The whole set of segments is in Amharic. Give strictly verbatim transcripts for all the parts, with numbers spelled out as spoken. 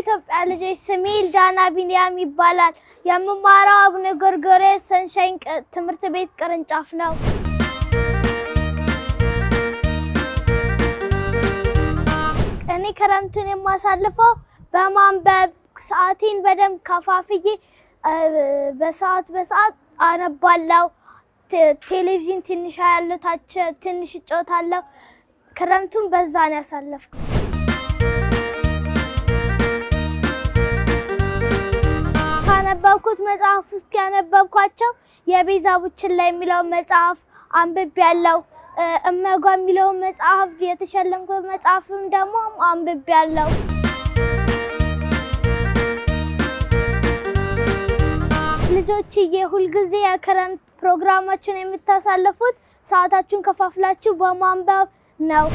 የኢትዮጵያ ልጆች ስሜ ዳና ቢንያም ይባላል የምማራው አቡነ ጎርጎርዮስ ሰንሻይን ትምህርት ቤት ቅርንጫፍ ነው እኔ ክረምቱን የማሳልፈው በማንበብ ሰዓቴን በደንብ ከፋፍዬ በሰዓት በሰዓት አነባለሁ ቴሌቪዥን ትንሽ አያለሁ ታች ትንሽ እጫወታለሁ ክረምቱን በዛ ነው ያሳለፍኩት ካነበብኩት መጽሐፍ ውስጥ ያነበብኳቸው የቤዛ ቡችላ የሚለው መጽሐፍ አንብቤያለሁ እመጓ የሚለው መጽሐፍ የተሸለምኩት መጽሐፍም ደግሞ አንብቤያለሁ ልጆችዬ ሁሉ ጊዜ የክረምት ፕሮግራማችን የምታሳልፉት ሰዓታችሁን ከፋፍላችሁ በማንበብ ነው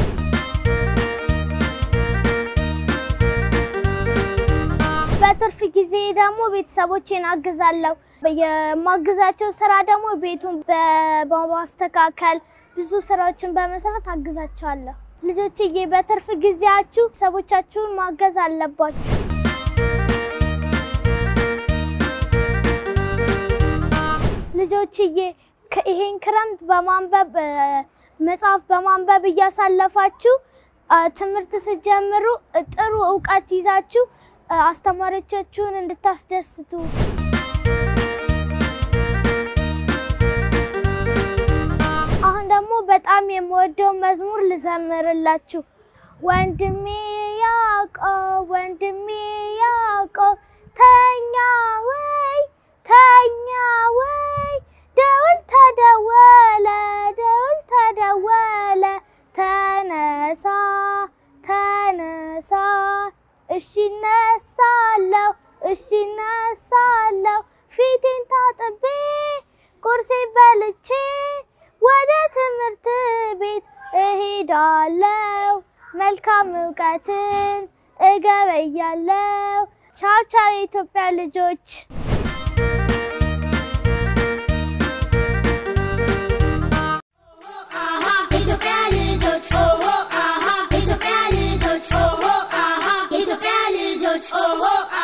በትርፍ ጊዜ ደግሞ ቤተሰቦቼን አግዛለሁ የማግዛቸው ስራ ደግሞ ቤቱን በማስተካከል ብዙ ስራዎችን በመስራት አግዛቸዋለሁ ልጆችዬ በትርፍ ጊዜያችሁ ቤተሰቦቻችሁን ማገዝ አለባችሁ ልጆችዬ ይሄን ክረምት በማንበብ መጽሐፍ በማንበብ ያሳለፋችሁ ትምህርት ሲጀምሩ ጥሩ ዕውቀት ይዛችሁ አስተማሪዎቻችሁን እንድታስደስቱ አሁን ደግሞ በጣም የምወደው መዝሙር ልዘምርላችሁ ወንድሜ ያዕቆብ ወንድሜ ያዕቆብ ተኛ ወይ ተኛ ወይ ደውል ተደወለ ደውል ተደወለ ተነሳ ተነሳ እሺ ነሳለሁ እሺ ነሳለሁ ፊቴን ታጥቤ ቁርሴን በልቼ ወደ ትምህርት ቤት እሄዳለሁ መልካም ዕውቀትን እገበያለሁ ቻው ቻው የኢትዮጵያ ልጆች Oh, oh,